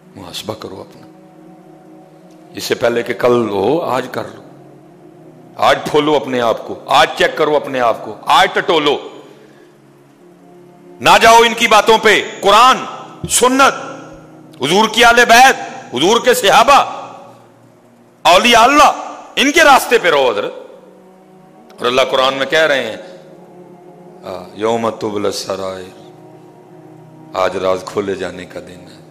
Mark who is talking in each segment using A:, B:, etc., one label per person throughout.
A: محاسبہ کرو اپنا، اس سے پہلے کہ کل ہو آج کر لو، آج ٹھولو اپنے آپ کو، آج چیک کرو اپنے آپ کو، آج ٹٹولو، نہ جاؤ ان کی باتوں پہ۔ قرآن، سنت، حضور کی آل بیت، حضور کے صحابہ، اولیاء اللہ، ان کے راستے پہ رہو حضرت۔ اور اللہ قرآن میں کہہ رہے ہیں یوم تبلی السرائر، آج راز کھولے جانے کا دن ہے۔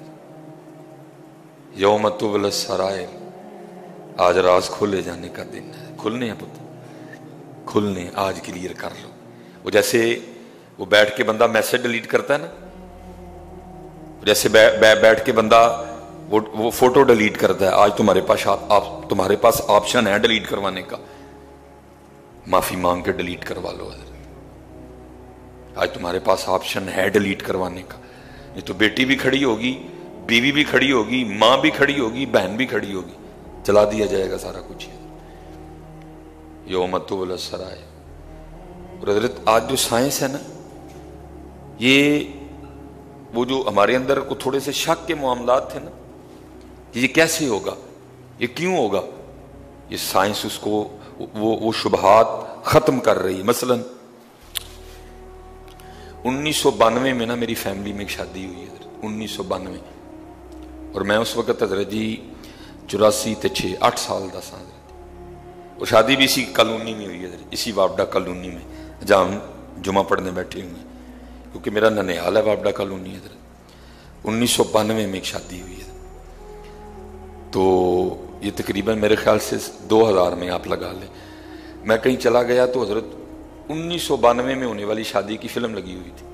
A: یوم تبلی السرائر، آج راز کھولے جانے کا دن ہے۔ کھلنے ہیں پتہ، کھلنے، آج کلیئر کر لو۔ وہ جیسے وہ بیٹھ کے بندہ میسج ڈیلیٹ کرتا ہے نا، جیسے بیٹھ کے بندہ وہ فوٹو ڈیلیٹ کرتا ہے، آج تمہارے پاس آپشن ہے ڈیلیٹ کروانے کا، معافی مانگ کے ڈیلیٹ کروا لو حضرت۔ آج تمہارے پاس آپشن ہے ڈیلیٹ کروانے کا، یہ تو بیٹی بھی کھڑی ہوگی، بیوی بھی کھڑی ہوگی، ماں بھی کھڑی ہوگی، بہن بھی کھڑی ہوگی، چلا دیا جائے گا سارا کچھ۔ یوم تبلی السرائر۔ اور حضرت آج جو سائنس ہے نا، یہ وہ جو ہمارے اندر کو تھوڑے سے شک کے معاملات تھے نا کہ یہ کیسے ہوگا، یہ کیوں ہوگا، یہ سائنس اس کو وہ شبہات ختم کر رہی ہے۔ مثلا 1992 میں نا میری فیملی میں ایک شادی ہوئی ہے، 1992، اور میں اس وقت حضرت جی 84 تے 6 8 سال دا سا، اور شادی بھی اسی کالونی میں ہوئی ہے حضرت، اسی وابڈا کالونی میں جہاں ہم جمعہ پڑھنے بیٹھے ہوئے ہیں، کیونکہ میرا ننیال ہے وابڈا کالونی حضرت۔ 1992 میں ایک شادی ہوئی ہے، تو یہ تقریباً میرے خیال سے 2000 میں آپ لگا لیں، میں کہیں چلا گیا تو حضرت 1992 میں ہونے والی شادی کی فلم لگی ہوئی تھی،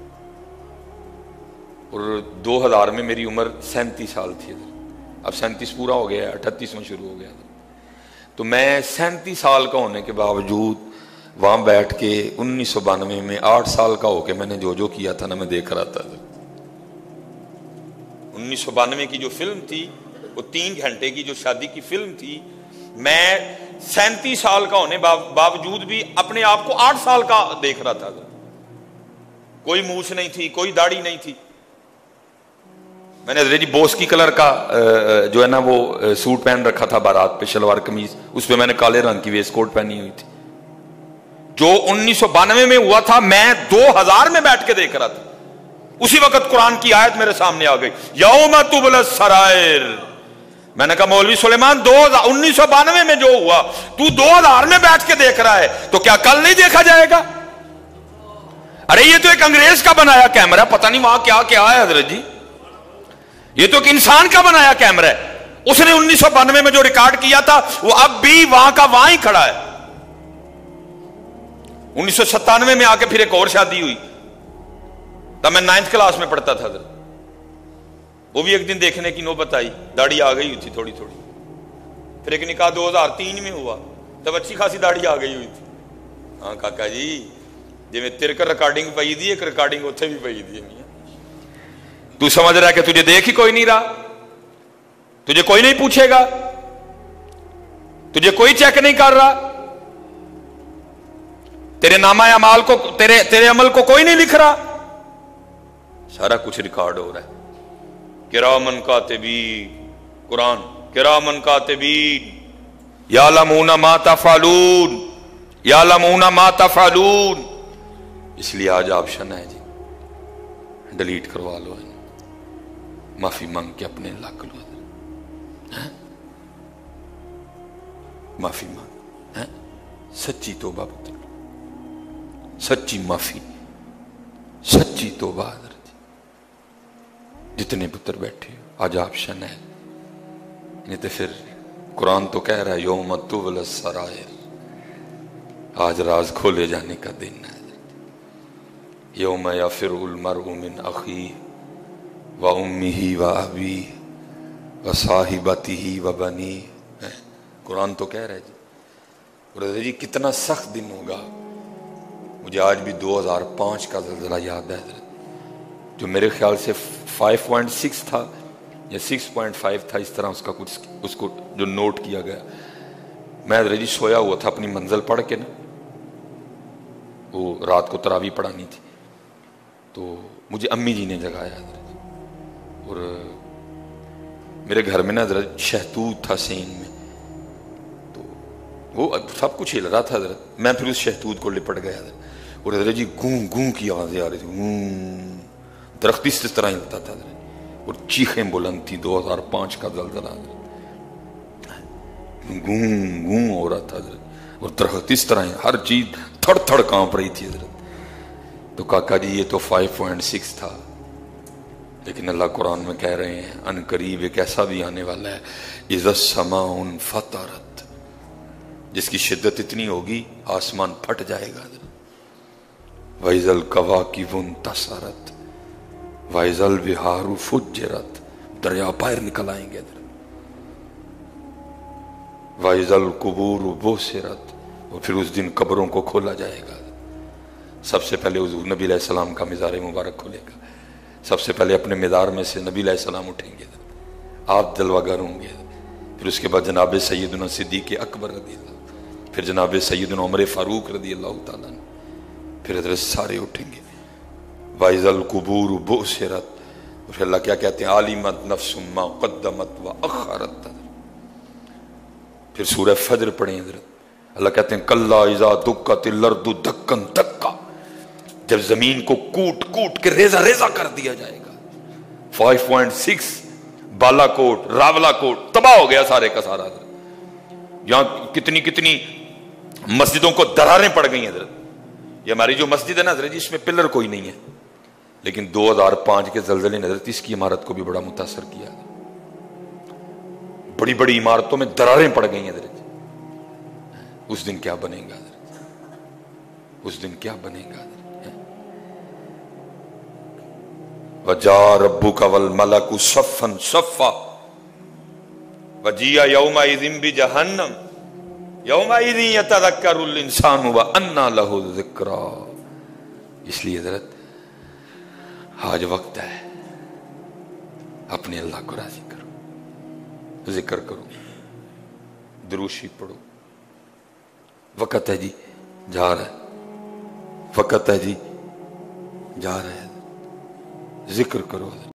A: اور 2000 میں میری عمر 37 سال تھی حضرت۔ اب 37 پورا ہو گیا ہے، 38 میں شروع ہو گیا تھا، تو میں 37 سال کا ہونے کے باوجود وہاں بیٹھ کے 1992 میں 8 سال کا ہو کے میں نے جو کیا تھا نا، میں دیکھ رہا تھا۔ 1992 کی جو فلم تھی، وہ 3 گھنٹے کی جو شادی کی فلم تھی، میں 37 سال کا ہونے باوجود بھی اپنے آپ کو 8 سال کا دیکھ رہا تھا۔ کوئی مونچھ نہیں تھی، کوئی داڑھی نہیں تھی۔ میں نے حضرت جی بوس کی کلر کا جو ہے نا وہ سوٹ پہن رکھا تھا بارات پہ، شلوار قمیض، اس پہ میں نے کالے رنگ کی ویسٹ کوٹ پہنی ہوئی تھی۔ جو 1992 میں ہوا تھا میں 2000 میں بیٹھ کے دیکھ رہا تھا۔ اسی وقت قرآن کی آیت میرے سامنے آ گئی، یوم تبلی السرائر۔ میں نے کہا مولوی سلیمان 1992 میں جو ہوا تو 2000 میں بیٹھ کے دیکھ رہا ہے، تو کیا کل نہیں دیکھا جائے گا؟ ارے یہ تو ایک انگریز کا بنایا کیمرہ، پتہ نہیں وہاں کیا کیا ہے حضرت جی، یہ تو ایک انسان کا بنایا کیمرہ ہے، اس نے 1992 میں جو ریکارڈ کیا تھا وہ اب بھی وہاں کا وہاں ہی کھڑا ہے۔ 1997 میں آ کے پھر ایک اور شادی ہوئی، تب میں 9th کلاس میں پڑھتا تھا حضرت، وہ بھی ایک دن دیکھنے کی نوبت آئی، داڑھی آ گئی ہوئی تھی تھوڑی تھوڑی۔ پھر ایک نکاح 2003 میں ہوا، تب اچھی خاصی داڑھی آ گئی ہوئی تھی۔ ہاں کاکا جی، جی میں تیرے کو ریکارڈنگ پئی دی، ایک ریکارڈنگ اتنے بھی پئی دی، تو سمجھ رہا ہے کہ تجھے دیکھ ہی کوئی نہیں رہا، تجھے کوئی نہیں پوچھے گا، تجھے کوئی چیک نہیں کر رہا، تیرے نامہ اعمال کو، تیرے عمل کو کوئی نہیں لکھ رہا، سارا کچھ ریکارڈ ہو رہا ہے۔ کرامن کاتبین، قرآن کرامن کاتبین یعلمون ما تفعلون، یعلمون ما تفعلون۔ اس لیے آج آپشن ہے جی، ڈیلیٹ کروا لو، معافی مانگ کے اپنے لاکھ لو، معافی مانگ، سچی توبہ پتر، سچی معافی، سچی توبہ حضرت۔ جتنے پتر بیٹھے آج آپشن ہے، نہیں تو پھر قرآن تو کہہ رہا ہے یوم تبلی السرائر، آج راز کھولے جانے کا دن ہے۔ یوم یفر المرء من اخیہ وامہ وابیہ وصاحبتہ وبنیہ، قرآن تو کہہ رہا ہے جی۔ اور جی کتنا سخت دن ہوگا، مجھے آج بھی 2005 کا زلزلہ یاد ہے حضرت، جو میرے خیال سے 5.6 تھا یا 6.5 تھا، اس طرح اس کا کچھ اس کو جو نوٹ کیا گیا۔ میں حضرت جی سویا ہوا تھا اپنی منزل پڑھ کے نا، وہ رات کو تراویح پڑھانی تھی، تو مجھے امی جی نے جگایا حضرت، اور میرے گھر میں نا حضرت شہتوت تھا سین میں، تو وہ سب کچھ ہل رہا تھا حضرت، میں پھر اس شہتوت کو لپٹ گیا حضرت، اور حضرت جی گوں گوں کی آوازیں آ رہی تھی، گوں، درخت اس طرح ہلتا تھا حضرت، اور چیخیں بلند تھی، 2005 کا زلزلہ حضرت، گوں گوں ہو رہا تھا حضرت، اور درخت اس طرح ہر چیز تھڑ تھڑ کانپ رہی تھی حضرت۔ تو کاکا جی یہ تو 5.6 تھا، لیکن اللہ قرآن میں کہہ رہے ہیں ان قریب ایک ایسا بھی آنے والا ہے اذا السماء انفطرت، جس کی شدت اتنی ہوگی آسمان پھٹ جائے گا حضرت۔ وَإِذَا الْكَوَاكِبُ انتَثَرَتْ وَإِذَا الْبِحَارُ فُجِّرَتْ، دریا باہر نکل آئیں گے حضرت۔ وَإِذَا الْقُبُورُ بُعْثِرَتْ، اور پھر اس دن قبروں کو کھولا جائے گا، سب سے پہلے حضور نبی علیہ السلام کا مزار مبارک کھولے گا، سب سے پہلے اپنے مزار میں سے نبی علیہ السلام اٹھیں گے، آپ جلوہ گر ہوں گے، پھر اس کے بعد جناب سیدنا صدیق اکبر رضی اللہ، پھر جناب سیدنا عمر فاروق رضی اللہ تعالیٰ عنہ، پھر حضرت سارے اٹھیں گے۔ وَإِذَا الْقُبُورُ بُعْثِرَتْ، پھر اللہ کیا کہتے ہیں عَلِمَتْ نَفْسٌ مَا قَدَّمَتْ وَأَخَّرَتْ، پھر سورہ فجر پڑھیں حضرت، اللہ کہتے ہیں کَلَّا اِذَا دُکَّتِ الْأَرْضُ دَکًّا دَکًّا، جب زمین کو کوٹ کوٹ کے ریزہ ریزہ کر دیا جائے گا۔ 5.6 بالا کوٹ راولا کوٹ تباہ ہو گیا سارے کا سارا حضرت، یہاں کتنی کتنی مسجدوں کو دراریں پڑ گئی حضرت۔ یہ ہماری جو مسجد ہے نا حضرت، اس میں پلر کوئی نہیں ہے، لیکن 2005 کے زلزلے نے حضرت اس کی عمارت کو بھی بڑا متاثر کیا، بڑی بڑی عمارتوں میں دراریں پڑ گئی حضرت۔ اس دن کیا بنے گا حضرت، اس دن کیا بنے گا حضرت۔ وَجَاءَ رَبُّكَ وَالْمَلَكُ صَفًّا صَفًّا وَجِيءَ يَوْمَئِذٍ بِجَهَنَّمَ يَوْمَئِذٍ يَتَذَكَّرُ الْإِنسَانُ وَأَنَّىٰ لَهُ الذِّكْرَىٰ۔ اس لیے حضرت آج وقت ہے اپنے اللہ کو راضی کرو، ذکر کرو، درود شریف پڑھو، وقت ہے جی جا رہا ہے، وقت ہے جی جا رہا ہے، ذکر کرو۔